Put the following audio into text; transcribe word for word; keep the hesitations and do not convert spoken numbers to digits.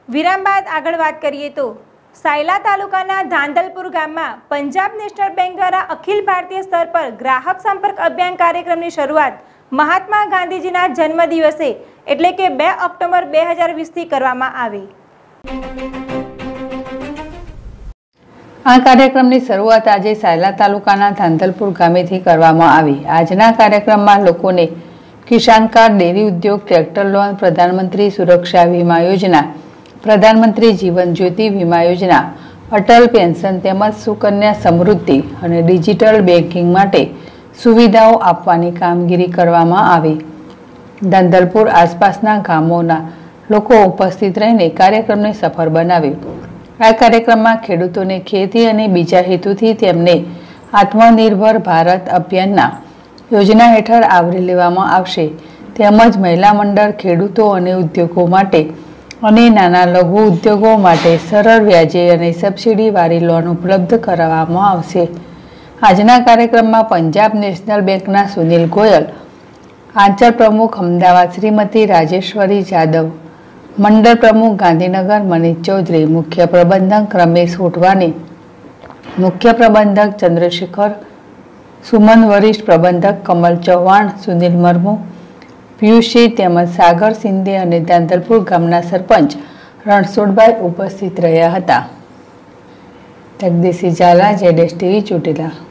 વિરામ બાદ આગળ વાત કરીએ તો સાયલા તાલુકાના ધાંધલપુર ગામમાં પંજાબ નેશનલ બેંક દ્વારા અખિલ ભારતીય સ્તર પર ગ્રાહક સંપર્ક અભિયાન કાર્યક્રમની શરૂઆત મહાત્મા ગાંધીજીના જન્મદિવસે એટલે કે બે ઓક્ટોબર બે હજાર વીસ થી કરવામાં આવી। આ કાર્યક્રમની શરૂઆત આજે સાયલા તાલુકાના ધાંધલપુર ગામેથી કરવામાં આવી। આજના કાર્યક્રમમાં લોકોને કિસાન કાર્ડ, ડેરી ઉદ્યોગ, ટ્રેક્ટર લોન, પ્રધાનમંત્રી સુરક્ષા વીમા યોજના, પ્રધાનમંત્રી જીવન જ્યોતિ વીમા યોજના, અટલ પેન્શન તેમજ સુકન્યા સમૃદ્ધિ અને ડિજિટલ બેન્કિંગ માટે સુવિધાઓ આપવાની કામગીરી કરવામાં આવી। ધાંધલપુર આસપાસના ગામોના લોકો ઉપસ્થિત રહીને કાર્યક્રમને સફળ બનાવ્યો। આ કાર્યક્રમમાં ખેડૂતોને ખેતી અને બીજા હેતુથી તેમને આત્મનિર્ભર ભારત અભિયાનના યોજના હેઠળ આવરી લેવામાં આવશે તેમજ મહિલા મંડળ, ખેડૂતો અને ઉદ્યોગો માટે અને નાના લઘુ ઉદ્યોગો માટે સરળ વ્યાજે અને સબસિડીવાળી લોન ઉપલબ્ધ કરાવવામાં આવશે। આજના કાર્યક્રમમાં પંજાબ નેશનલ બેંકના સુનિલ ગોયલ, આંચલ પ્રમુખ અમદાવાદ શ્રીમતી રાજેશ્વરી જાદવ, મંડળ પ્રમુખ ગાંધીનગર મનીષ ચૌધરી, મુખ્ય પ્રબંધક રમેશ ઉઠવાની, મુખ્ય પ્રબંધક ચંદ્રશેખર સુમન, વરિષ્ઠ પ્રબંધક કમલ ચૌહાણ, સુનિલ મરમુ, પિયુષસિંહ તેમજ સાગર સિંધે અને ધાંધલપુર ગામના સરપંચ રણછોડભાઈ ઉપસ્થિત રહ્યા હતા। જગદીશસિંહ ઝાલા, જેડેશ ટીવી, ચોટીલા।